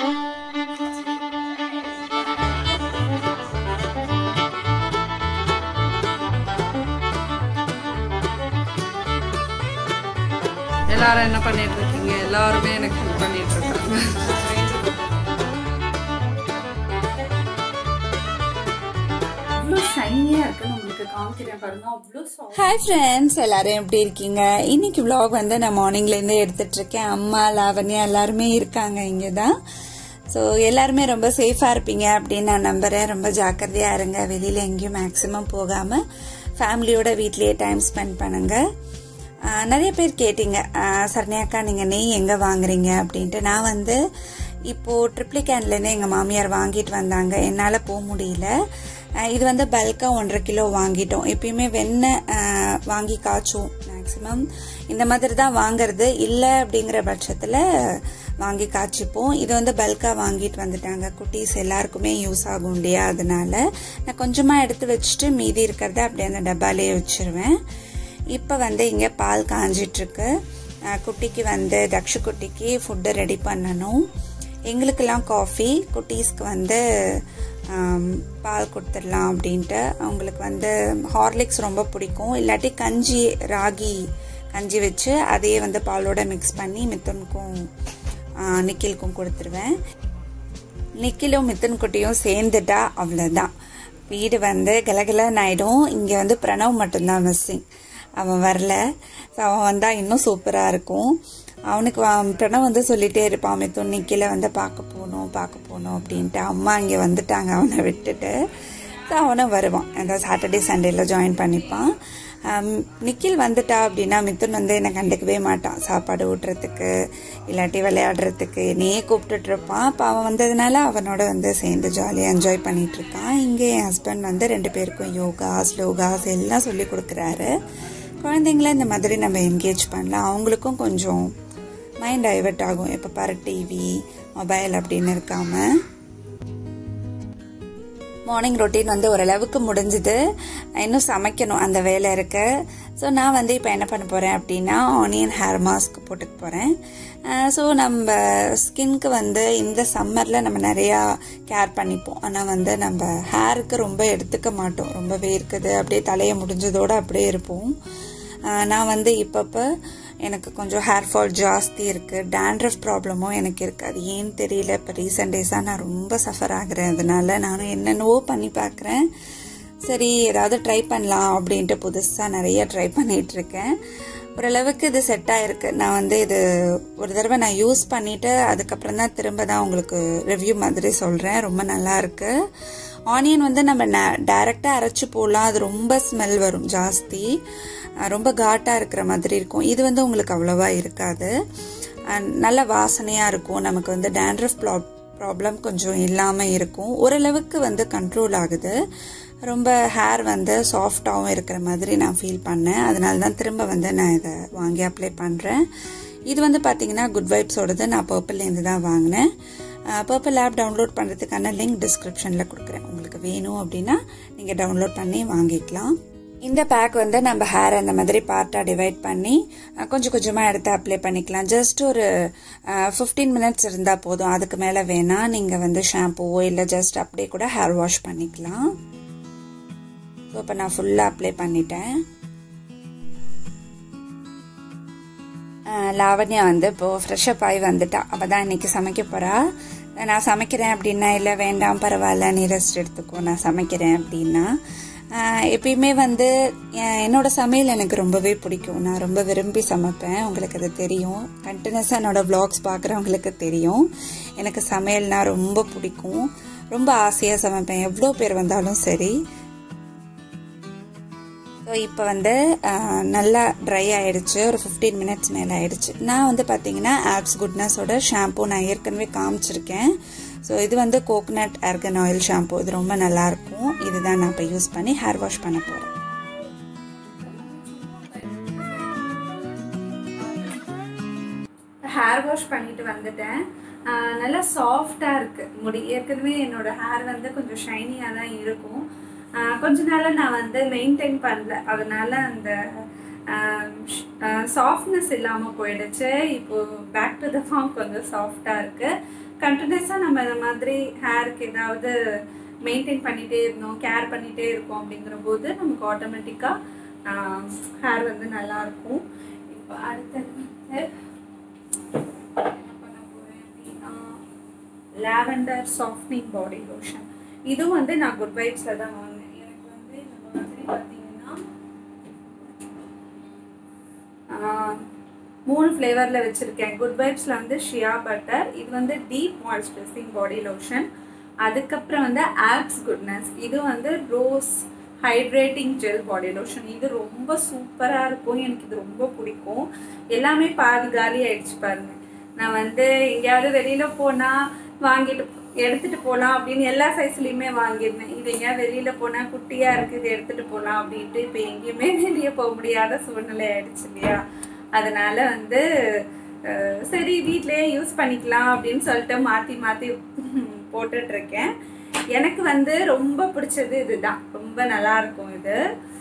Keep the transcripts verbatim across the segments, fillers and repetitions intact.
எல்லாரும் என்ன பண்ணிட்டு இருக்கீங்க? எல்லாருமே எனக்கு ஹெல்ப் பண்ணிட்டு இருக்காங்க. ஹாய் ஃப்ரெண்ட்ஸ், எல்லாரும் எப்படி இருக்கீங்க? இன்னைக்கு vlog வந்து நான் மார்னிங்ல இருந்து எடுத்துட்டு இருக்கேன். அம்மா, லாவண்யா எல்லாருமே இருக்காங்க இங்கே தான். ஸோ எல்லாருமே ரொம்ப சேஃபா இருப்பீங்க அப்படின்னு நான் நம்புறேன். ரொம்ப ஜாக்கிரதையா இருங்க. வெளியில எங்கேயும் மேக்சிமம் போகாம ஃபேமிலியோட வீட்லயே டைம் ஸ்பெண்ட் பண்ணுங்க. நிறைய பேர் கேட்டீங்க, சரண்யாக்கா நீங்க நெய் எங்க வாங்குறீங்க அப்படின்ட்டு. நான் வந்து இப்போ ட்ரிப்ளிகேன்லேருந்து எங்கள் மாமியார் வாங்கிட்டு வந்தாங்க. என்னால் போக முடியல. இது வந்து பல்காக ஒன்றரை கிலோ வாங்கிட்டோம். எப்பயுமே வெண்ணெய் வாங்கி காய்ச்சும். மேக்சிமம் இந்த மாதிரி தான் வாங்குறது. இல்லை அப்படிங்கிற பட்சத்தில் வாங்கி காய்ச்சிப்போம். இது வந்து பல்காக வாங்கிட்டு வந்துட்டாங்க. குட்டீஸ் எல்லாருக்குமே யூஸ் ஆகும் இல்லையா, அதனால நான் கொஞ்சமாக எடுத்து வச்சுட்டு மீதி இருக்கிறத அப்படியே அந்த டப்பாலேயே வச்சிருவேன். இப்போ வந்து இங்கே பால் காஞ்சிட்ருக்கு. குட்டிக்கு வந்து தக்ஷு குட்டிக்கு ஃபுட்டு ரெடி பண்ணணும். எங்களுக்கெல்லாம் காஃபி, குட்டீஸ்க்கு வந்து பால் கொடுத்துடலாம் அப்படின்ட்டு. அவங்களுக்கு வந்து ஹார்லிக்ஸ் ரொம்ப பிடிக்கும். இல்லாட்டி கஞ்சி, ராகி கஞ்சி வச்சு அதையே வந்து பாலோட மிக்ஸ் பண்ணி மித்துனுக்கும் நிக்கிலுக்கும் கொடுத்துருவேன். நிக்கிலும் மித்துன் குட்டியும் சேர்ந்துட்டா அவ்வளோதான், வீடு வந்து கலகலன்னு ஆயிடும். இங்கே வந்து பிரணவ் மட்டும்தான் மிஸ்ஸிங். அவன் வரல. அவன் வந்தா இன்னும் சூப்பரா இருக்கும். அவனுக்கு பிரணவ் வந்து சொல்லிட்டே இருப்பான், மித்துன் நிக்கில வந்து பார்க்க போகணும் பார்க்க போகணும் அப்படின்ட்டு. அம்மா இங்கே வந்துட்டாங்க அவனை விட்டுட்டு. ஸோ அவனும் வருவான். அந்த சாட்டர்டே சண்டேல ஜாயின் பண்ணிப்பான். நிக்கில் வந்துட்டா அப்படின்னா மித்துன் வந்து என்னை கண்டுக்கவே மாட்டான். சாப்பாடு ஊட்டுறதுக்கு இல்லாட்டி விளையாடுறதுக்கு என்னையே கூப்பிட்டுட்டு இருப்பான். அப்போ அவன் வந்ததுனால அவனோட வந்து சேர்ந்து ஜாலியாக என்ஜாய் பண்ணிட்டு இருக்கான். இங்கே என் ஹஸ்பண்ட் வந்து ரெண்டு பேருக்கும் யோகா, ஸ்லோகாஸ் எல்லாம் சொல்லி கொடுக்குறாரு. குழந்தைங்கள இந்த மாதிரி நம்ம என்கேஜ் பண்ணலாம். அவங்களுக்கும் கொஞ்சம் மைண்ட் டைவர்ட் ஆகும். இப்போ பாரு டிவி, மொபைல் அப்படின்னு இருக்காம. மார்னிங் ரொட்டீன் வந்து ஓரளவுக்கு முடிஞ்சுது. இன்னும் சமைக்கணும், அந்த வேலை இருக்கு. ஸோ நான் வந்து இப்போ என்ன பண்ண போகிறேன் அப்படின்னா ஆனியன் ஹேர் மாஸ்க் போட்டுக்க போகிறேன். ஸோ நம்ம ஸ்கின்க்கு வந்து இந்த சம்மரில் நம்ம நிறையா கேர் பண்ணிப்போம். ஆனால் வந்து நம்ம ஹேருக்கு ரொம்ப எடுத்துக்க மாட்டோம். ரொம்ப வேர்க்குது, அப்படியே தலையை முடிஞ்சதோடு அப்படியே இருப்போம். நான் வந்து இப்பப்போ எனக்கு கொஞ்சம் ஹேர் ஃபால் ஜாஸ்தி இருக்குது. டேண்ட்ரஃப் ப்ராப்ளமும் எனக்கு இருக்குது. அது ஏன்னு தெரியல. இப்போ ரீசெண்ட் டேஸாக நான் ரொம்ப சஃபர் ஆகுறேன். அதனால நானும் என்னென்னவோ பண்ணி பார்க்குறேன். சரி ஏதாவது ட்ரை பண்ணலாம் அப்படின்ட்டு புதுசாக நிறைய ட்ரை பண்ணிகிட்டு இருக்கேன். ஓரளவுக்கு இது செட் ஆகிருக்கு. நான் வந்து இது ஒரு தடவை நான் யூஸ் பண்ணிவிட்டு அதுக்கப்புறம் தான் திரும்ப தான் உங்களுக்கு ரிவ்யூ மாதிரி சொல்கிறேன். ரொம்ப நல்லா இருக்கு. ஆனியன் வந்து நம்ம டைரெக்டாக அரைச்சி போடலாம். அது ரொம்ப ஸ்மெல் வரும் ஜாஸ்தி, ரொம்ப காட்டாக இருக்கிற மாதிரி இருக்கும். இது வந்து உங்களுக்கு அவ்வளோவா இருக்காது. நல்ல வாசனையாக இருக்கும். நமக்கு வந்து டேண்ட்ரஃப் ப்ராப்ளம் கொஞ்சம் இல்லாமல் இருக்கும். ஓரளவுக்கு வந்து கண்ட்ரோல் ஆகுது. ரொம்ப ஹேர் வந்து சாஃப்டாகவும் இருக்கிற மாதிரி நான் ஃபீல் பண்ணேன். அதனால தான் திரும்ப வந்து நான் இதை வாங்கி அப்ளை பண்ணுறேன். இது வந்து பார்த்தீங்கன்னா குட் வைப்ஸோடது. நான் பர்பிள்லேருந்து தான் வாங்கினேன். பர்பிள் ஆப் டவுன்லோட் பண்ணுறதுக்கான லிங்க் டிஸ்கிரிப்ஷனில் கொடுக்குறேன். உங்களுக்கு வேணும் அப்படின்னா நீங்கள் டவுன்லோட் பண்ணி வாங்கிக்கலாம். இந்த பேக் வந்து நம்ம ஹேர் அந்த மாதிரி பார்ட்டாக டிவைட் பண்ணி கொஞ்சம் கொஞ்சமாக எடுத்து அப்ளை பண்ணிக்கலாம். ஜஸ்ட் ஒரு ஃபிஃப்டீன் மினிட்ஸ் இருந்தால் போதும். அதுக்கு மேலே வேணாம். நீங்கள் வந்து ஷாம்புவோ இல்லை ஜஸ்ட் அப்படியே கூட ஹேர் வாஷ் பண்ணிக்கலாம். ஸோ இப்போ நான் ஃபுல்லாக அப்ளை பண்ணிட்டேன். லாவண்யா வந்து இப்போது ஃப்ரெஷ்அப் ஆகி வந்துட்டா. அவள் தான் இன்னைக்கு சமைக்க போகிறா. நான் சமைக்கிறேன் அப்படின்னா இல்லை வேண்டாம் பரவாயில்ல நீ ரெஸ்ட் எடுத்துக்கோ நான் சமைக்கிறேன் அப்படின்னா. எப்பயுமே வந்து என்னோட சமையல் எனக்கு ரொம்பவே பிடிக்கும். நான் ரொம்ப விரும்பி சமைப்பேன். உங்களுக்கு அது தெரியும். கண்டினியூஸாக என்னோட விளாக்ஸ் பார்க்குறவங்களுக்கு தெரியும். எனக்கு சமையல்னா ரொம்ப பிடிக்கும். ரொம்ப ஆசையாக சமைப்பேன், எவ்வளோ பேர் வந்தாலும் சரி. ஸோ இப்போ வந்து நல்லா ட்ரை ஆகிடுச்சு. ஒரு ஃபிஃப்டீன் மினிட்ஸ் மேலே ஆகிடுச்சு. நான் வந்து பார்த்தீங்கன்னா ஆப்ஸ் குட்னஸோட ஷாம்பூ நான் ஏற்கனவே காமிச்சிருக்கேன். ஸோ இது வந்து கோகனட் ஆர்கன் ஆயில் ஷாம்பூ. இது ரொம்ப நல்லாயிருக்கும். இதுதான் நான் இப்போ யூஸ் பண்ணி ஹேர் வாஷ் பண்ண போகிறேன். ஹேர் வாஷ் பண்ணிட்டு வந்துட்டேன். நல்லா சாஃப்டாக இருக்குது முடி. ஏற்கனவே என்னோட ஹேர் வந்து கொஞ்சம் ஷைனியாக தான் இருக்கும். கொஞ்ச நாளாக நான் வந்து மெயின்டைன் பண்ணல. அதனால அந்த சாஃப்ட்னஸ் இல்லாமல் போயிடுச்சு. இப்போது பேக் டு த ஃபார்ம் கொஞ்சம் சாஃப்டாக இருக்குது. கண்டினியூஸாக நம்ம இந்த மாதிரி ஹேருக்கு ஏதாவது மெயின்டைன் பண்ணிகிட்டே இருந்தோம், கேர் பண்ணிகிட்டே இருக்கோம் அப்படிங்கிற போது நமக்கு ஆட்டோமேட்டிக்காக ஹேர் வந்து நல்லாயிருக்கும். இப்போ அடுத்தது வந்து என்ன பண்ண போகிறேன் அப்படின்னா லாவெண்டர் சாஃப்ட்னிங் பாடி லோஷன். இதுவும் வந்து நான் குட் வைப்ஸில் தான் வாங்கினேன். எனக்கு வந்து இந்த மாதிரி பார்த்தீங்கன்னா மூணு ஃப்ளேவரில் வச்சுருக்கேன். குட் வைப்ஸில் வந்து ஷியா பட்டர், இது வந்து டீப் மாய்ஸ்சரைசிங் பாடி லோஷன். அதுக்கப்புறம் வந்து ஆப்ஸ் குட்னஸ், இது வந்து rose hydrating gel body lotion. இது ரொம்ப சூப்பராக இருக்கும், எனக்கு இது ரொம்ப பிடிக்கும். எல்லாமே பாதி காலி ஆயிடுச்சு பாருங்க. நான் வந்து எங்கேயாவது வெளியில் போனால் வாங்கிட்டு எடுத்துகிட்டு போகலாம் அப்படின்னு எல்லா சைஸ்லேயுமே வாங்கியிருந்தேன். இது எங்கேயாவது வெளியில் போனால் குட்டியாக இருக்குது, இது எடுத்துகிட்டு போகலாம் அப்படின்ட்டு இப்போ எங்கேயுமே வெளியே போக முடியாத சூழ்நிலை ஆயிடுச்சு இல்லையா. அதனால் வந்து சரி வீட்டிலையே யூஸ் பண்ணிக்கலாம் அப்படின்னு சொல்லிட்டு மாற்றி மாற்றி போட்டுட்ருக்கேன். எனக்கு வந்து ரொம்ப பிடிச்சது இதுதான், ரொம்ப நல்லாயிருக்கும் இது.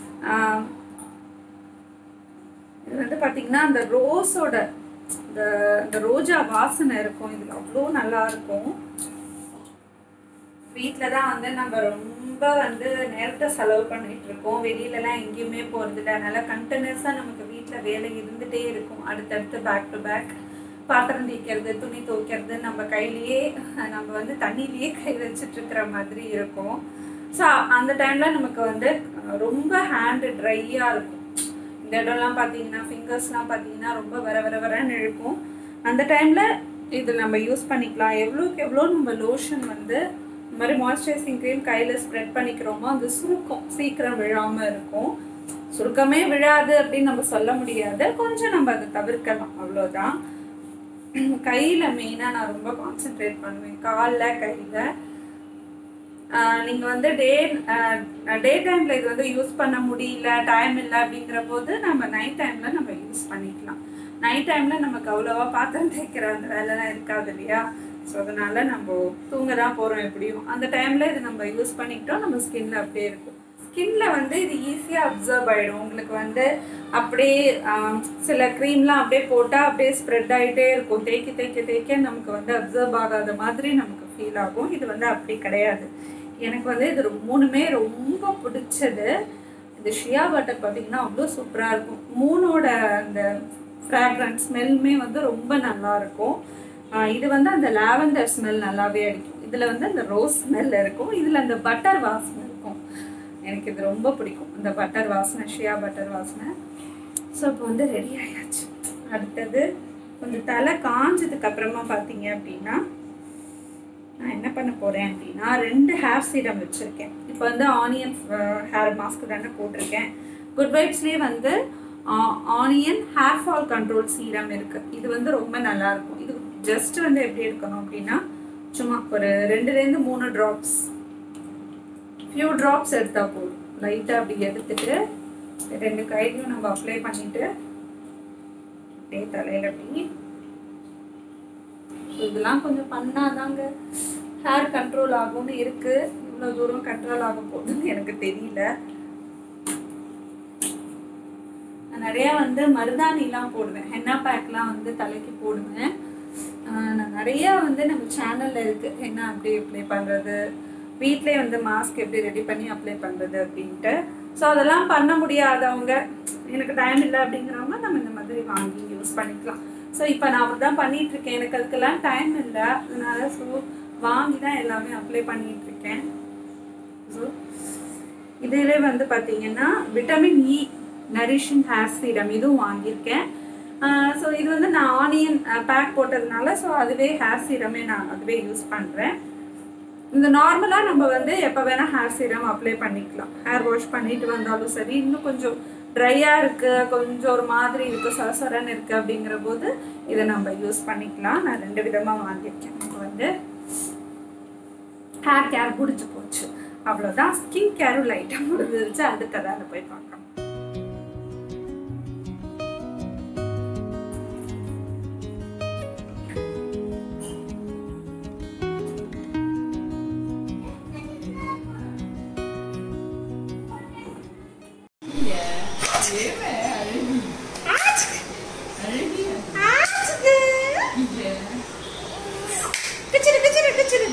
இது வந்து பார்த்திங்கன்னா அந்த ரோஸோட இந்த இந்த ரோஜா வாசனை இருக்கும் இதில், அவ்வளோ நல்லாயிருக்கும். வீட்டில் தான் வந்து நம்ம ரொம்ப வந்து நேரத்தை செலவு பண்ணிகிட்டு இருக்கோம், வெளியிலலாம் எங்கேயுமே போகிறதில்ல. அதனால் கண்டினியூஸாக நமக்கு வீட்டில் வேலை இருந்துகிட்டே இருக்கும். அடுத்தடுத்து பேக் டு பேக் பாத்திரம் தேய்க்கிறது, துணி துவைக்கிறது, நம்ம கையிலேயே நம்ம வந்து தண்ணியிலேயே கை வச்சுட்ருக்கிற மாதிரி இருக்கும். ஸோ அந்த டைமில் நமக்கு வந்து ரொம்ப ஹேண்டு ட்ரையாக இருக்கும். இந்த இடம்லாம் பார்த்தீங்கன்னா ஃபிங்கர்ஸ்லாம் பார்த்தீங்கன்னா ரொம்ப வர வர வரன்னு இழுக்கும். அந்த டைமில் இது நம்ம யூஸ் பண்ணிக்கலாம். எவ்வளோக்கு எவ்வளோ நம்ம லோஷன் வந்து இந்த மாதிரி மாய்ஸ்சரைசிங் க்ரீம் கையில் ஸ்ப்ரெட் பண்ணிக்கிறோமோ அந்த சுருக்கம் சீக்கிரம் விழாமல் இருக்கும். சுருக்கமே விழாது அப்படின்னு நம்ம சொல்ல முடியாது, கொஞ்சம் நம்ம அதை தவிர்க்கலாம், அவ்வளோதான். கையில் மெயினாக நான் ரொம்ப கான்சென்ட்ரேட் பண்ணுவேன், காலில் கையில். நீங்கள் வந்து டே டே டைமில் இது வந்து யூஸ் பண்ண முடியல, டைம் இல்லை அப்படிங்கிற போது நம்ம நைட் டைமில் நம்ம யூஸ் பண்ணிக்கலாம். நைட் டைமில் நமக்கு அவ்வளோவா பாத்திரம் தேய்க்கிற அந்த வேலைலாம் இருக்காது இல்லையா. ஸோ அதனால் நம்ம தூங்க தான் போகிறோம் எப்படியும். அந்த டைமில் இது நம்ம யூஸ் பண்ணிக்கிட்டோம், நம்ம ஸ்கின்ல அப்படியே இருக்கும். ஸ்கின்ல வந்து இது ஈஸியாக அப்சர்வ் ஆகிடும். உங்களுக்கு வந்து அப்படியே சில க்ரீம்லாம் அப்படியே போட்டால் அப்படியே ஸ்ப்ரெட் ஆகிட்டே இருக்கும். தேய்க்க தேய்க்க தேய்க்க நமக்கு வந்து அப்சர்வ் ஆகாத மாதிரி நமக்கு ஃபீல் ஆகும். இது வந்து அப்படி கிடையாது. எனக்கு வந்து இது மூணுமே ரொம்ப பிடிச்சது. இந்த ஷியா பட்டர் பார்த்திங்கன்னா அவ்வளோ சூப்பராக இருக்கும். மூணோட அந்த ஃப்ராக்ரன்ஸ் ஸ்மெல்லுமே வந்து ரொம்ப நல்லாயிருக்கும். இது வந்து அந்த லாவெண்டர் ஸ்மெல் நல்லாவே அடிக்கும். இதில் வந்து அந்த ரோஸ் ஸ்மெல் இருக்கும், இதில் அந்த பட்டர் வாசனை இருக்கும். எனக்கு இது ரொம்ப பிடிக்கும், இந்த பட்டர் வாசனை, ஷியா பட்டர் வாசனை. ஸோ இப்போ வந்து ரெடி ஆயாச்சு. அடுத்தது கொஞ்சம் தலை காஞ்சதுக்கு அப்புறமா பார்த்தீங்க அப்படின்னா நான் என்ன பண்ண போகிறேன் அப்படின்னா ரெண்டு ஹேர் சீரம் வச்சுருக்கேன். இப்போ வந்து ஆனியன் ஹேர் மாஸ்க் தானே போட்டிருக்கேன். குட் வைப்ஸ்லேயே வந்து onion hair fall control serum இருக்குது. இது வந்து ரொம்ப நல்லாயிருக்கும். இது ஜஸ்ட் வந்து எப்படி எடுக்கணும் அப்படின்னா சும்மா ஒரு ரெண்டுலேருந்து மூணு ட்ராப்ஸ், ஃபியூ ட்ராப்ஸ் எடுத்தால் போதும். லைட்டாக அப்படி எடுத்துட்டு ரெண்டு கையிலையும் நம்ம அப்ளை பண்ணிவிட்டு அப்படியே தலையில் அப்படி. இதெல்லாம் கொஞ்சம் பண்ணாதாங்க ஹேர் கண்ட்ரோல் ஆகும்னு இருக்குது. இவ்வளோ தூரம் கண்ட்ரோல் ஆக போகுதுன்னு எனக்கு தெரியல. நான் நிறையா வந்து மருதாணிலாம் போடுவேன், ஹென்னா பேக்லாம் வந்து தலைக்கு போடுவேன். நான் நிறையா வந்து நம்ம சேனலில் இருக்குது ஹென்னா எப்படி அப்ளை பண்ணுறது, வீட்டிலே வந்து மாஸ்க் எப்படி ரெடி பண்ணி அப்ளை பண்ணுறது அப்படின்ட்டு. ஸோ அதெல்லாம் பண்ண முடியாதவங்க, எனக்கு டைம் இல்லை அப்படிங்கிறவங்க நம்ம இந்த மாதிரி வாங்கி யூஸ் பண்ணிக்கலாம். ஸோ இப்போ நான் அப்படி தான் பண்ணிகிட்ருக்கேன். எனக்கு அதுக்கெல்லாம் டைம் இல்லை, அதனால ஸோ வாங்கி தான் எல்லாமே அப்ளை பண்ணிகிட்ருக்கேன். ஸோ இதிலே வந்து பார்த்திங்கன்னா vitamin E nourishing hair serum இதுவும் வாங்கியிருக்கேன். ஸோ இது வந்து நான் ஆனியன் பேக் போட்டதுனால ஸோ அதுவே ஹேர் சீரமே நான் அதுவே யூஸ் பண்ணுறேன். இந்த நார்மலாக நம்ம வந்து எப்போ வேணால் ஹேர் சீரம் அப்ளை பண்ணிக்கலாம். ஹேர் வாஷ் பண்ணிட்டு வந்தாலும் சரி, இன்னும் கொஞ்சம் ட்ரையாக இருக்குது, கொஞ்சம் ஒரு மாதிரி இருக்குது, சொரசொரன்னு இருக்குது அப்படிங்கிற போது இதை நம்ம யூஸ் பண்ணிக்கலாம். நான் ரெண்டு விதமாக வாங்கியிருக்கேன். எனக்கு வந்து ஹேர் கேர் பிடிச்சி போச்சு, அவ்வளோதான். ஸ்கின் கேரும் லைட்டாக முடிஞ்சிருச்சு. அதுக்கு அதை போய் பார்க்கலாம். Good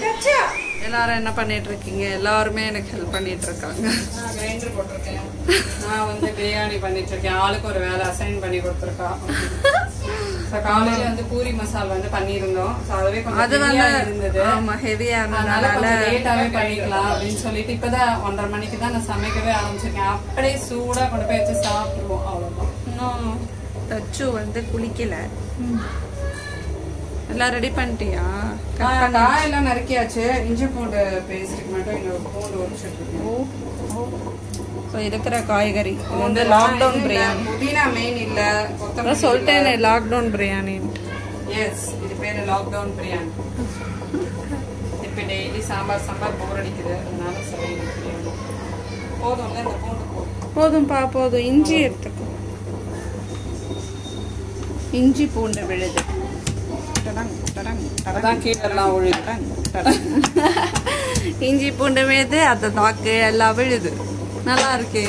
எல்லாரும் என்ன பண்ணிட்டு இருக்கீங்க? எல்லாருமே எனக்கு ஹெல்ப் பண்ணிட்டு இருக்காங்க. நான் கிரைண்டர் போட்டிருக்கேன். நான் வந்து பிரியாணி பண்ணிட்டு இருக்கேன். ஆளுக்கு ஒரு வேலை அசைன் பண்ணி கொடுத்துருக்கா. காலையில வந்து பூரி மசால் வந்து பண்ணிருந்தோம். அதுவே கொஞ்சம் இருந்தது. ஆமா, ஹெவியா இருந்ததுனால லேட்டாவே பண்ணிக்கலாம் அப்படின்னு சொல்லிட்டு இப்பதான் ஒன்றரை மணிக்கு தான் நான் சமைக்கவே ஆரம்பிச்சிருக்கேன். அப்படியே சூடா கொண்டு போய் வச்சு சாப்பிடுவோம். அவ்வளவுதான். இன்னும் தச்சு வந்து குளிக்கல. எல்லாம் ரெடி பண்ணிட்டியா? காயெல்லாம் நறுக்கியாச்சு. இஞ்சி பூண்டு பேஸ்ட்டுக்கு மட்டும் இன்னொரு பூண்டு உரிச்சிட்டு இருக்கிற காய்கறி வந்து லாக்டவுன் பிரியாணி. புதினா மெயின் இல்ல, சொல்லிட்டேன் லாக்டவுன் பிரியாணி. எஸ், இது பேரு லாக்டவுன் பிரியாணி. இப்ப டெய்லி சாம்பார் சாம்பார் போர் அடிக்குது, அதனால சரி பிரியாணி போதும்ல. இந்த பூண்டு போதும். போதும்பா, போதும். இஞ்சி எடுத்துக்கோ. இஞ்சி பூண்டு விழுது. இஞ்சி பூண்டு விழுது, அந்த தாக்கு எல்லாம் விழுது. நல்லா இருக்கு.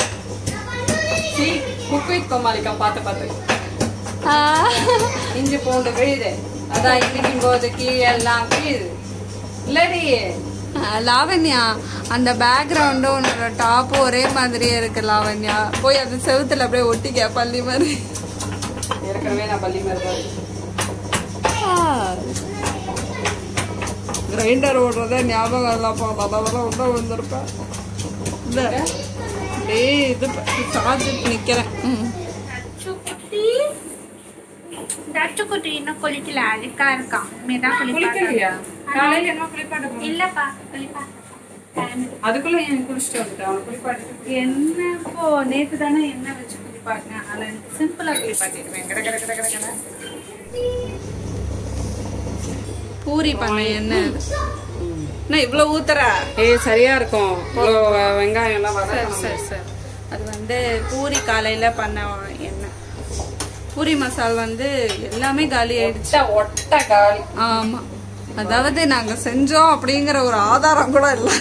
குக் வித் கோமாளிகா பார்த்து பார்த்து இஞ்சி பூண்டு விழுது. அதான் இடிக்கும் போது கீழெல்லாம் விழுது இல்லடி லாவண்யா. அந்த பேக்ரவுண்டும் உன்னோட டாப்பும் ஒரே மாதிரியே இருக்கு லாவண்யா. போய் அந்த செவுத்துல அப்படியே ஒட்டிக்க பள்ளி மாதிரி. ஏற்கனவே நான் பள்ளி மாதிரி தான். கிரைண்டர் ஓடுறதே ஞாபகம் இல்லப்பா. அதெல்லாம் உள்ள வந்திருப்பேன். இது சார்ஜ் நிக்கிறேன். இன்னும் குளிக்கல, அழுக்கா இருக்கான். இல்லப்பா குளிப்பா. அதுக்குள்ள எனக்கு குளிச்சுட்டு வந்துட்டேன். குளிப்பாட்டு என்ன இப்போ நேத்து தானே எண்ணெய் வச்சு குளிப்பாட்டினேன். அதில் எனக்கு சிம்பிளா குளிப்பாட்டிடுவேன். கட கட கட கட கட பூரி பண்ண என்ன இவ்வளவு ஊத்துற? ஏய் சரியா இருக்கும். வெங்காயம் எல்லாம் சரி சரி சரி. அது வந்து பூரி காலையில பண்ண எண்ணெய். பூரி மசால் வந்து எல்லாமே காலி ஆயிடுச்சு. ஒட்ட காலி. ஆமா, அதாவது நாங்க செஞ்சோம் அப்படிங்கிற ஒரு ஆதாரம் கூட இல்ல.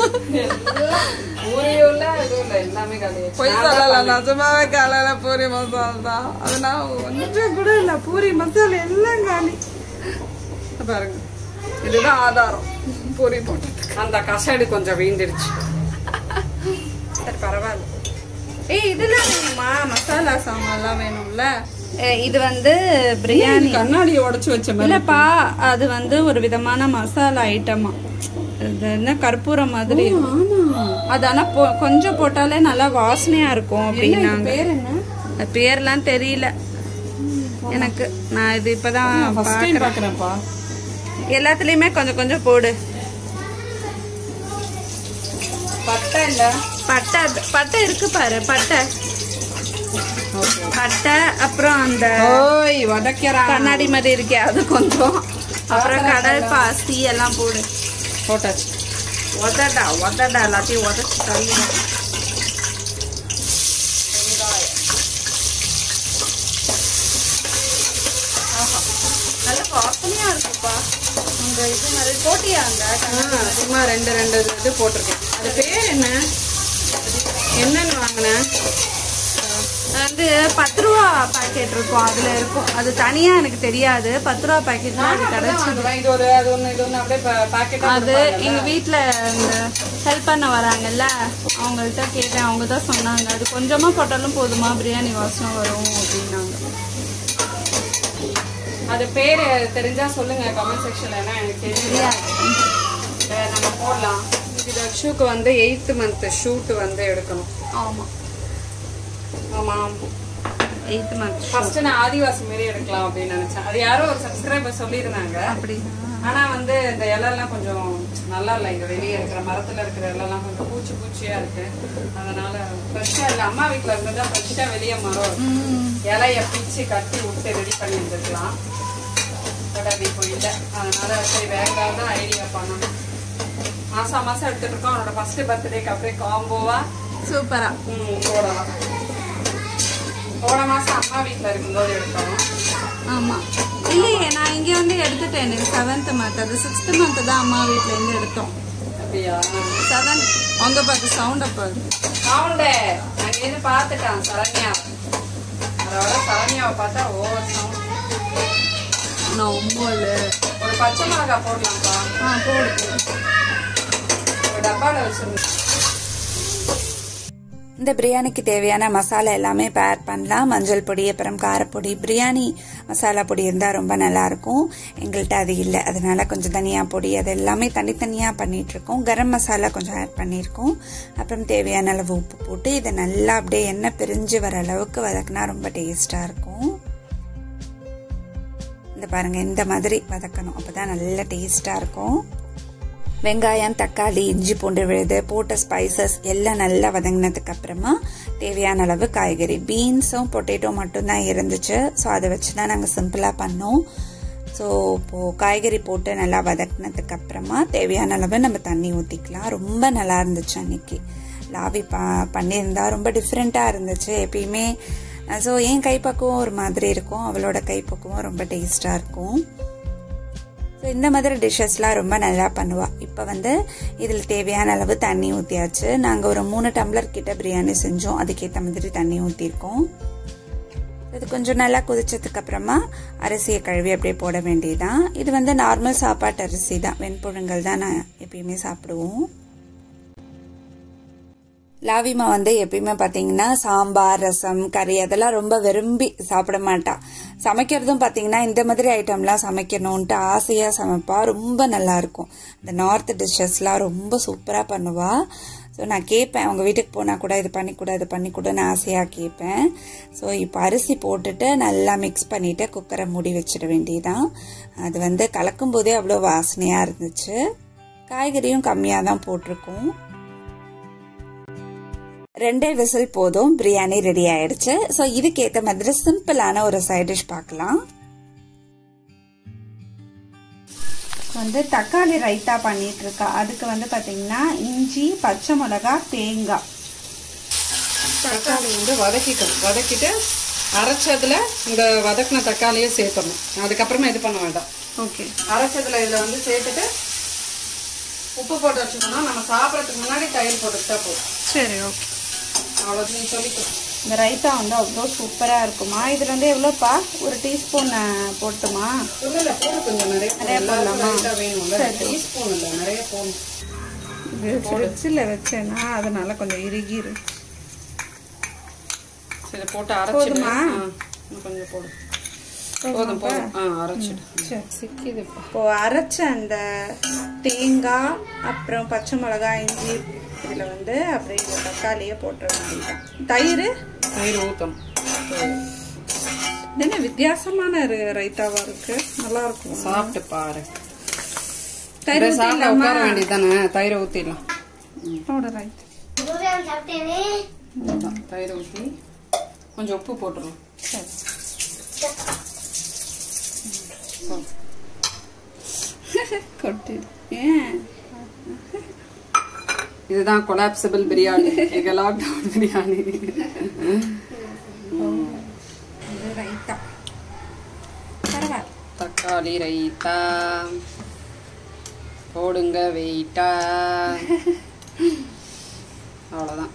பொய் சொல்லல, நிஜமாவே காலையில பூரி மசால் தான். அதனால கொஞ்சம் கூட இல்ல. பூரி மசால் எல்லாம் காலி. பாருங்க, இதுதான் ஆதாரம். பூரி போட்டு அந்த கசடு கொஞ்சம் வீந்துருச்சு. சரி பரவாயில்ல. ஏய், இதெல்லாம் வேணுமா? மசாலா சாமான்லாம் வேணும்ல. இது வந்து பிரியாணி கண்ணாடியை உடைச்சு வச்ச மாதிரி இல்லப்பா. அது வந்து ஒரு விதமான மசாலா ஐட்டமா. இது என்ன கற்பூரம் மாதிரி. அது ஆனா கொஞ்சம் போட்டாலே நல்லா வாசனையா இருக்கும் அப்படின்னாங்க. பேர் என்ன? பேர்லாம் தெரியல எனக்கு. நான் இது இப்பதான் பாக்குறேன்ப்பா. எல்லாத்துலயுமே கொஞ்சம் கொஞ்சம் போடு. பட்டை இல்ல, பட்டை பட்டை இருக்கு பாரு. பட்டை பட்டை அப்புறம் அந்த கண்ணாடி மாதிரி இருக்கே அது கொஞ்சம். அப்புறம் கடல் பாசி எல்லாம் போடு. போட்டாச்சு. உதடா உதடா எல்லாத்தையும் உதச்சு தள்ளி. நல்ல வாசனையா இருக்குப்பா. அந்த இது மாதிரி போட்டியா? அந்த சும்மா ரெண்டு ரெண்டு இது போட்டிருக்கேன். அது பேர் என்ன? என்னன்னு வாங்கினேன்? வந்து பத்து ரூபா பாக்கெட் இருக்கும். அதுல இருக்கும். அது தனியா எனக்கு தெரியாது. பத்து ரூபா பாக்கெட் அது கிடைச்சது. அது எங்க வீட்டுல இந்த ஹெல்ப் பண்ண வராங்கல்ல, அவங்கள்ட்ட கேட்டேன். அவங்க தான் சொன்னாங்க அது கொஞ்சமா போட்டாலும் போதுமா, பிரியாணி வாசனை வரும் அப்படின்னாங்க. அது பேரு தெரிஞ்சா சொல்லுங்க கமெண்ட் செக்ஷன்ல. எனக்கு தெரியாது. நம்ம போடலாம். இது ஷூக்கு வந்து எயித்து மந்த் ஷூட் வந்து எடுக்கணும். ஆமா ஆமா, எயித்து மந்த். ஃபர்ஸ்ட் நான் ஆதிவாசி மாரி எடுக்கலாம் அப்படின்னு நினைச்சேன். அது யாரோ ஒரு சப்ஸ்கிரைபர் சொல்லியிருந்தாங்க. அப்படி. ஆனா வந்து இந்த இலெல்லாம் கொஞ்சம் நல்லா இல்லை. இங்க வெளியே இருக்கிற மரத்துல இருக்கிற இலெல்லாம் கொஞ்சம் பூச்சி பூச்சியா இருக்கு. அதனால ஃப்ரெஷ்ஷா இல்லை. அம்மா வீட்டுல இருந்ததா ஃப்ரெஷ்ஷா வெளியே மரம் இலைய பிச்சு கட்டி விட்டு ரெடி பண்ணி இருந்துக்கலாம். பட் அது இப்போ இல்லை. அதனால சரி வேற தான் ஐடியா பண்ணணும். மாசம் மாசம் எடுத்துட்டு இருக்கோம். அவனோட ஃபர்ஸ்ட் பர்த்டேக்கு அப்படியே காம்போவா சூப்பரா போடலாம். போன மாசம் அம்மா வீட்டுல இருக்கும்போது எடுத்தோம். ஆமா. இல்லையே, நான் இங்க வந்து எடுத்துட்டேன். எனக்கு செவன்த் மந்த், அது சிக்ஸ்த் மந்த் தான் அம்மா வீட்டுல இருந்து எடுத்தோம். அப்படியா? செவன் அங்க பாத்து சவுண்ட் அப்ப சவுண்டு அங்க இருந்து பாத்துட்டான் சரண்யா. அதோட சரண்யாவை பார்த்தா ஓவர் சவுண்ட். நான் ஒம்போது ஒரு பச்சை மிளகாய் போடலாம்ப்பா. ஆ போடு. ஒரு டப்பாவில் வச்சிருந்தேன். இந்த பிரியாணிக்கு தேவையான மசாலா எல்லாமே பேர் பண்ணலாம். மஞ்சள் பொடி, அப்புறம் காரப்பொடி, பிரியாணி மசாலா பொடி இருந்தால் ரொம்ப நல்லா இருக்கும். எங்கள்கிட்ட அது இல்லை, அதனால கொஞ்சம் தனியா பொடி அது எல்லாமே தனித்தனியாக பண்ணிட்டு இருக்கோம். கரம் மசாலா கொஞ்சம் ஆட் பண்ணியிருக்கோம். அப்புறம் தேவையான அளவு உப்பு போட்டு இதை நல்லா அப்படியே எண்ணெய் பிரிஞ்சு வர அளவுக்கு வதக்கினா ரொம்ப டேஸ்டா இருக்கும். இந்த பாருங்க, இந்த மாதிரி வதக்கணும், அப்பதான் நல்ல டேஸ்டா இருக்கும். வெங்காயம், தக்காளி, இஞ்சி பூண்டு விழுது போட்ட ஸ்பைசஸ் எல்லாம் நல்லா வதங்கினதுக்கு அப்புறமா தேவையான அளவு காய்கறி, பீன்ஸும் பொட்டேட்டோ மட்டும்தான் இருந்துச்சு. ஸோ அதை வச்சு தான் நாங்கள் சிம்பிளாக பண்ணோம். ஸோ இப்போது காய்கறி போட்டு நல்லா வதக்கினதுக்கு அப்புறமா தேவையான அளவு நம்ம தண்ணி ஊற்றிக்கலாம். ரொம்ப நல்லா இருந்துச்சு அன்னைக்கு. லாவி ப பண்ணியிருந்தா ரொம்ப டிஃப்ரெண்ட்டாக இருந்துச்சு. எப்பயுமே ஸோ என் கைப்பக்குவம் ஒரு மாதிரி இருக்கும், அவளோட கைப்பக்குவம் ரொம்ப டேஸ்டாக இருக்கும். ஸோ இந்த மாதிரி டிஷ்ஷஸ்லாம் ரொம்ப நல்லா பண்ணுவா. இப்போ வந்து இதில் தேவையான அளவு தண்ணி ஊற்றியாச்சு. நாங்கள் ஒரு மூணு டம்ளர் கிட்ட பிரியாணி செஞ்சோம், அதுக்கேற்ற மாதிரி தண்ணி ஊற்றிருக்கோம். இது கொஞ்சம் நல்லா கொதிச்சதுக்கு அப்புறமா அரிசியை கழுவி அப்படியே போட வேண்டியதுதான். இது வந்து நார்மல் சாப்பாட்டு அரிசி தான், வெண்புழுங்கல் தான் நான் எப்பயுமே சாப்பிடுவோம். லாவிமா வந்து எப்பயுமே பார்த்தீங்கன்னா சாம்பார், ரசம், கறி அதெல்லாம் ரொம்ப விரும்பி சாப்பிட மாட்டா. சமைக்கிறதும் பார்த்தீங்கன்னா இந்த மாதிரி ஐட்டம்லாம் சமைக்கணும்ன்ட்டு ஆசையாக சமைப்பா. ரொம்ப நல்லா இருக்கும். இந்த நார்த் டிஷ்ஷஸ்லாம் ரொம்ப சூப்பராக பண்ணுவா. ஸோ நான் கேட்பேன், அவங்க வீட்டுக்கு போனால் கூட இது பண்ணிக்கூட இது பண்ணிக்கூடன்னு ஆசையாக கேட்பேன். ஸோ இப்போ அரிசி போட்டுட்டு நல்லா மிக்ஸ் பண்ணிவிட்டு குக்கரை மூடி வச்சிட வேண்டியதான். அது வந்து கலக்கும் போதே அவ்வளோ வாசனையாக இருந்துச்சு. காய்கறியும் கம்மியாக தான் போட்டிருக்கோம். ரெண்டே விசில் போதும், பிரியாணி ரெடி ஆயிடுச்சு. ஸோ இதுக்கு ஏற்ற மாதிரி சிம்பிளான ஒரு சைட் டிஷ் பார்க்கலாம். வந்து தக்காளி ரைத்தா பண்ணிட்டு இருக்கா. அதுக்கு வந்து பாத்தீங்கன்னா இஞ்சி, பச்சை மிளகா, தேங்காய். தக்காளி வந்து வதக்கிக்கணும். வதக்கிட்டு அரைச்சதுல இந்த வதக்கின தக்காளியை சேர்த்தணும். அதுக்கப்புறமா இது பண்ண வேண்டாம். ஓகே. அரைச்சதுல இதில் வந்து சேர்த்துட்டு உப்பு போட்டு வச்சுக்கணும். நம்ம சாப்பிட்றதுக்கு முன்னாடி தயிர் போட்டுக்கிட்டா போதும். சரி, ஓகே. அவ்வளோ நீ சொல்லிக்கோ. இந்த ரைத்தா வந்து அவ்வளோ சூப்பராக இருக்குமா. இதில் வந்து எவ்வளோப்பா, ஒரு டீஸ்பூன் போட்டுமா? இல்லை போடு, கொஞ்சம் நிறைய நிறைய போடலாமா? வேணும்ல, டீஸ்பூன் இல்லை, நிறைய போடணும். இது ஃப்ரிட்ஜில் வச்சேன்னா அதனால கொஞ்சம் இறுகிரு. சரி போட்டு அரைச்சிடுமா? கொஞ்சம் போடு. போதும் போதும். ஆ அரைச்சிடு. சரி, சிக்கிது. இப்போ அரைச்ச அந்த தேங்காய், அப்புறம் பச்சை மிளகாய், இஞ்சி இதில் வந்து அப்படியே இந்த தக்காளியை போட்டுற வேண்டியதான். தயிர் தயிர் ஊற்றணும். என்ன வித்தியாசமான ரைத்தாவா இருக்கு, நல்லா இருக்கும். சாப்பிட்டு பாரு. தயிர் சாப்பிட உட்கார வேண்டியதானே, தயிரை ஊற்றிடலாம். தயிர் ஊற்றி கொஞ்சம் உப்பு போட்டுருவோம். இதுதான் கொலாப்சபிள் பிரியாணி, எங்க லாக்டவுன் பிரியாணி. தக்காளி ரைத்தா போடுங்க வெயிட்டா. அவ்வளோதான்.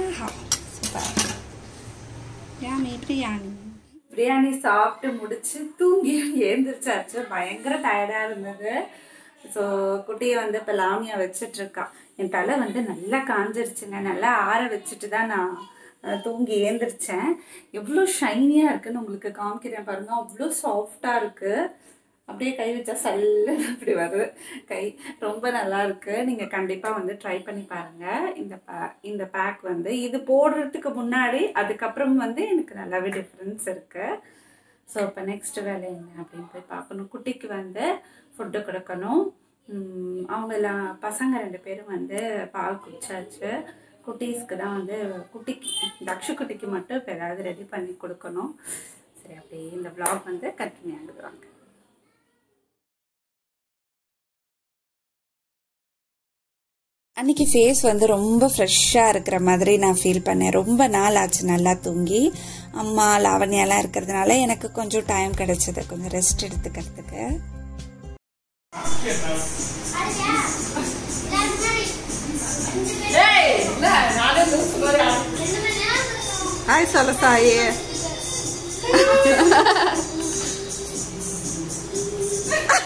பிரியாணி பிரியாணி சாப்பிட்டு முடிச்சு தூங்கி ஏந்திரிச்சாச்சு. பயங்கர டயர்டா இருந்தது. ஸோ குட்டியை வந்து இப்போ லாமியா வச்சுட்டு இருக்கா. என் தலை வந்து நல்லா காஞ்சிருச்சுங்க. நல்லா ஆற வச்சுட்டு தான் நான் தூங்கி ஏந்திரிச்சேன். எவ்வளோ ஷைனியாக இருக்குன்னு உங்களுக்கு காமிக்கிறேன் பாருங்க. அவ்வளோ சாஃப்டாக இருக்குது. அப்படியே கை வச்சா சல்லுன்னு அப்படி வருது கை. ரொம்ப நல்லா இருக்கு. நீங்கள் கண்டிப்பாக வந்து ட்ரை பண்ணி பாருங்கள். இந்த பே இந்த பேக் வந்து இது போடுறதுக்கு முன்னாடி அதுக்கப்புறம் வந்து எனக்கு நல்லாவே டிஃப்ரென்ஸ் இருக்குது. ஸோ இப்போ நெக்ஸ்ட் வேலை என்ன அப்படின்னு போய் பார்க்கணும். குட்டிக்கு வந்து ஃபுட்டு கொடுக்கணும். அவங்க எல்லாம் பசங்க ரெண்டு பேரும் வந்து பால் குடிச்சாச்சு. குட்டீஸ்க்கு தான் வந்து குட்டிக்கு தக்ஷு குட்டிக்கு மட்டும் இப்போ ஏதாவது ரெடி பண்ணி கொடுக்கணும். சரி, அப்படியே இந்த விளாக் வந்து கண்டினியூ ஆகிடுவாங்க. அன்னைக்கு ஃபேஸ் வந்து ரொம்ப ஃப்ரெஷ்ஷாக இருக்கிற மாதிரி நான் ஃபீல் பண்ணேன். ரொம்ப நாள் ஆச்சு நல்லா தூங்கி. அம்மா லாவண்யாலாம் இருக்கிறதுனால எனக்கு கொஞ்சம் டைம் கிடைச்சது கொஞ்சம் ரெஸ்ட் எடுத்துக்கிறதுக்கு. ஹாய் சொல்ல சாயே.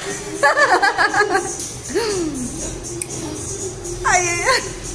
ஐயோ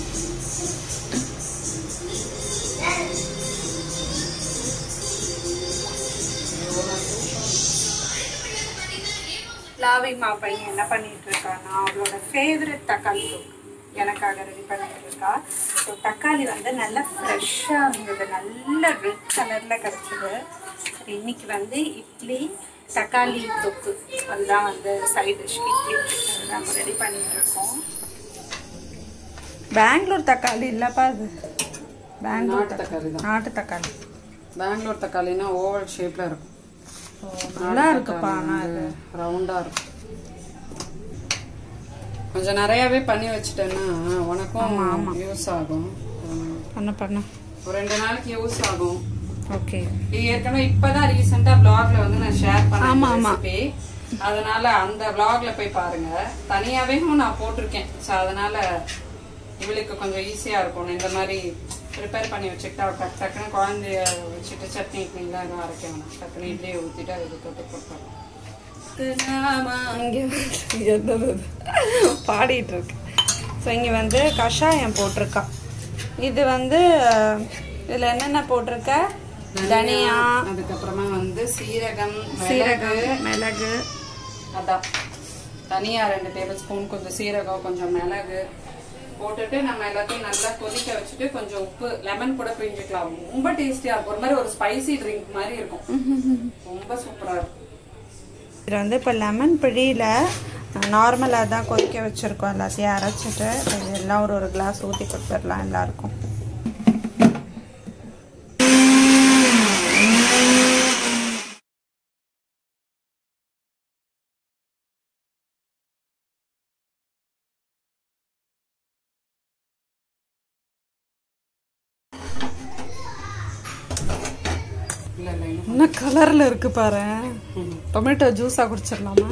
லாவிமா பையன் என்ன பண்ணிட்டு இருக்கான்னா அவளோட ஃபேவரட் தக்காளி தொக்கு எனக்காக ரெடி பண்ணிட்டு இருக்கா. ஸோ தக்காளி வந்து நல்லா ஃப்ரெஷ்ஷாக இருந்தது, நல்ல ரெட் கலரில் கிடச்சிது. இன்னைக்கு வந்து இட்லி தக்காளி தொக்கு அதுதான் வந்து சைட் டிஷ். இட்லி அது நம்ம ரெடி பண்ணிட்டு இருக்கோம். பெங்களூர் தக்காளி இல்லப்பா, அது பெங்களூர் நாட்டு தக்காளி தான். நாட்டு தக்காளி. பெங்களூர் தக்காளினா ஓவல் ஷேப்ல இருக்கும். நல்லா இருக்குப்பா. ரவுண்டா இருக்கும். கொஞ்சம் நிறையவே பண்ணி வச்சுட்டேன்னா உனக்கும் யூஸ் ஆகும். பண்ண பண்ண ஒரு ரெண்டு நாளைக்கு யூஸ் ஆகும். ஓகே. ஏற்கனவே இப்பதான் ரீசெண்டா vlogல வந்து நான் ஷேர் பண்ணேன் ரெசிபி. அதனால அந்த vlogல போய் பாருங்க. தனியாவே நான் போட்டிருக்கேன். ஸோ அதனால இவளுக்கு கொஞ்சம் ஈஸியா இருக்கும். இந்த மாதிரி ப்ரிப்பேர் பண்ணி வச்சுக்கிட்டா டக்கு டக்குன்னு குழந்தைய வச்சுட்டு சட்னி இட்லிலாம் எதுவும் அரைக்க வேணாம். டக்குன்னு இட்லியை ஊற்றிட்டு அது தொட்டு போட்டுருவோம். பாடிட்டு இருக்கு. ஸோ இங்கே வந்து கஷாயம் போட்டிருக்கா. இது வந்து இதில் என்னென்ன போட்டிருக்க? தனியா, அதுக்கப்புறமா வந்து சீரகம், சீரகம், மிளகு. அதான் தனியா ரெண்டு டேபிள் ஸ்பூன், கொஞ்சம் சீரகம், கொஞ்சம் மிளகு போட்டுட்டு நம்ம எல்லாத்தையும் நல்லா கொதிக்க வச்சுட்டு கொஞ்சம் உப்பு, லெமன் கூட பிழிஞ்சுக்கலாம். ரொம்ப டேஸ்டியா இருக்கும். ஒரு மாதிரி ஒரு ஸ்பைசி ட்ரிங்க் மாதிரி இருக்கும். ரொம்ப சூப்பரா இருக்கும். இது வந்து இப்போ லெமன் பிழியில நார்மலாக தான் கொதிக்க வச்சுருக்கோம். எல்லாத்தையும் அரைச்சிட்டு எல்லாம் ஒரு ஒரு கிளாஸ் ஊற்றி கொடுத்துடலாம் எல்லாருக்கும். என்ன கலர்ல இருக்கு பாரு. டொமேட்டோ ஜூஸா குடிச்சிடலாமா?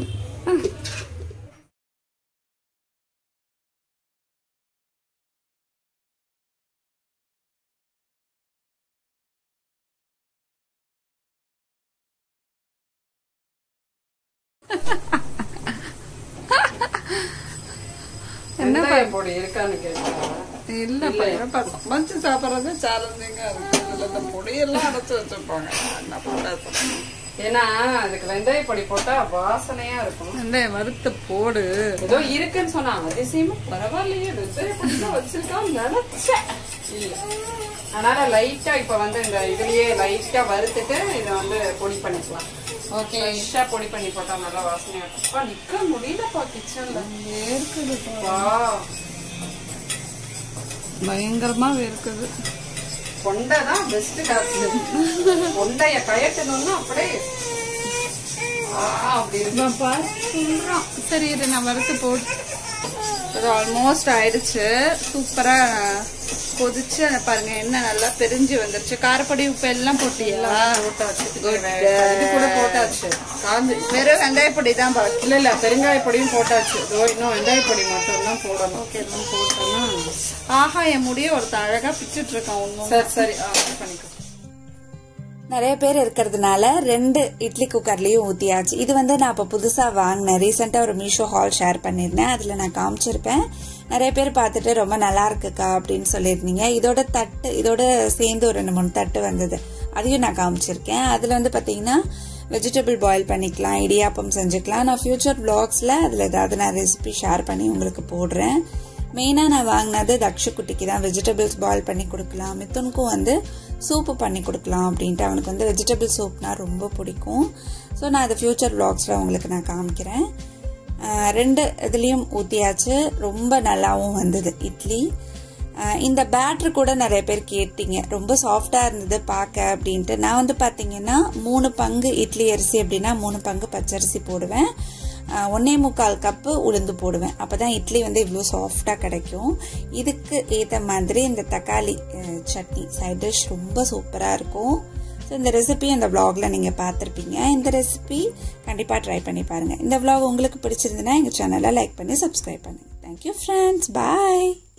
என்ன பொடி இருக்கான்னு கேட்டா இல்லப்பா, சமைச்சு சாப்பிட்றது சேலஞ்சிங்கா இருக்கு. இந்த பொடியெல்லாம் அடைச்சு வச்சிருப்பாங்க. என்ன பண்றது? ஏன்னா அதுக்கு வெந்தய பொடி போட்டா வாசனையா இருக்கும். வெந்தயம் வறுத்து போடு. ஏதோ இருக்குன்னு சொன்னாங்க. அதிசயமா பரவாயில்லையே வெந்தய பொடி தான் வச்சிருக்கான்னு நினைச்சேன். இல்ல, அதனால லைட்டா இப்ப வந்து இந்த இதுலயே லைட்டா வறுத்துட்டு இதை வந்து பொடி பண்ணிக்கலாம். ஓகே, ஃப்ரெஷ்ஷா பொடி பண்ணி போட்டா நல்லா வாசனையா இருக்கும். நிக்க முடியலப்பா கிச்சன்ல. இருக்குதுப்பா, பயங்கரமா இருக்குது. கொண்டைதான் பெஸ்ட் காசு. கொண்டைய கயட்டணும்னா அப்படியே அப்படி சொல்றோம். சரி, இது நான் வறுத்து போட்டு இது ஆல்மோஸ்ட் ஆயிடுச்சு. சூப்பரா கொதிச்சு அதை பாருங்க, என்ன நல்லா பிரிஞ்சு வந்துருச்சு. காரப்பொடி உப்பு எல்லாம் போட்டியா? போட்டாச்சு, இது கூட போட்டாச்சு. காஞ்சி வெறும் வெங்காய பொடி தான் பாக்கி. இல்ல இல்ல பெருங்காய பொடியும் போட்டாச்சு. இன்னும் வெங்காய பொடி மட்டும் தான் போடணும். ஓகே, எல்லாம் போட்டோம்னா ஆஹா, என் முடிய ஒருத்தன் அழகா பிச்சுட்டு இருக்கான். ஒன்னும் சரி சரி பண்ணிக்கோ. நிறைய பேர் இருக்கிறதுனால ரெண்டு இட்லி குக்கர்லயும் ஊத்தியாச்சு. இது வந்து நான் இப்போ புதுசா வாங்கினேன். ரீசெண்டா ஒரு மீஷோ ஹால் ஷேர் பண்ணிருந்தேன். அதுல நான் காமிச்சிருப்பேன். நிறைய பேர் பார்த்துட்டு ரொம்ப நல்லா இருக்குக்கா அப்படின்னு சொல்லியிருந்தீங்க. இதோட தட்டு இதோட சேர்ந்து ஒரு ரெண்டு மூணு தட்டு வந்தது, அதையும் நான் காமிச்சிருக்கேன். அதுல வந்து பாத்தீங்கன்னா வெஜிடபிள் பாயில் பண்ணிக்கலாம், இடியாப்பம் செஞ்சுக்கலாம். நான் ஃபியூச்சர் விளாக்ஸ்ல அதுல ஏதாவது நான் ரெசிபி ஷேர் பண்ணி உங்களுக்கு போடுறேன். மெயினா நான் வாங்கினது தக்ஷுக்குட்டிக்கு தான். வெஜிடபிள்ஸ் பாயில் பண்ணி கொடுக்கலாம். மித்துனுக்கும் வந்து சூப்பு பண்ணி கொடுக்கலாம் அப்படின்ட்டு. அவனுக்கு வந்து வெஜிடபிள் சூப்னா ரொம்ப பிடிக்கும். ஸோ நான் அதை ஃபியூச்சர் விளாக்ஸ்ல உங்களுக்கு நான் காமிக்கிறேன். ரெண்டு இதுலயும் ஊத்தியாச்சு. ரொம்ப நல்லாவும் வந்தது இட்லி. இந்த பேட்டர் கூட நிறைய பேர் கேட்டீங்க, ரொம்ப சாஃப்டா இருந்தது பார்க்க அப்படின்ட்டு. நான் வந்து பாத்தீங்கன்னா மூணு பங்கு இட்லி அரிசி அப்படின்னா மூணு பங்கு பச்சரிசி போடுவேன். ஒன்னே முக்கால் கப்பு உளுந்து போடுவேன். அப்பதான் இட்லி வந்து இவ்வளோ சாஃப்டா கிடைக்கும். இதுக்கு ஏற்ற மாதிரி இந்த தக்காளி சட்னி சைட் டிஷ் ரொம்ப சூப்பரா இருக்கும். ஸோ இந்த ரெசிபி அந்த விளாக்ல நீங்க பார்த்துருப்பீங்க. இந்த ரெசிபி கண்டிப்பா ட்ரை பண்ணி பாருங்க. இந்த விளாக் உங்களுக்கு பிடிச்சிருந்ததுன்னா எங்க சேனலை லைக் பண்ணி சப்ஸ்கிரைப் பண்ணுங்க. தேங்க்யூ ஃப்ரெண்ட்ஸ், பாய்.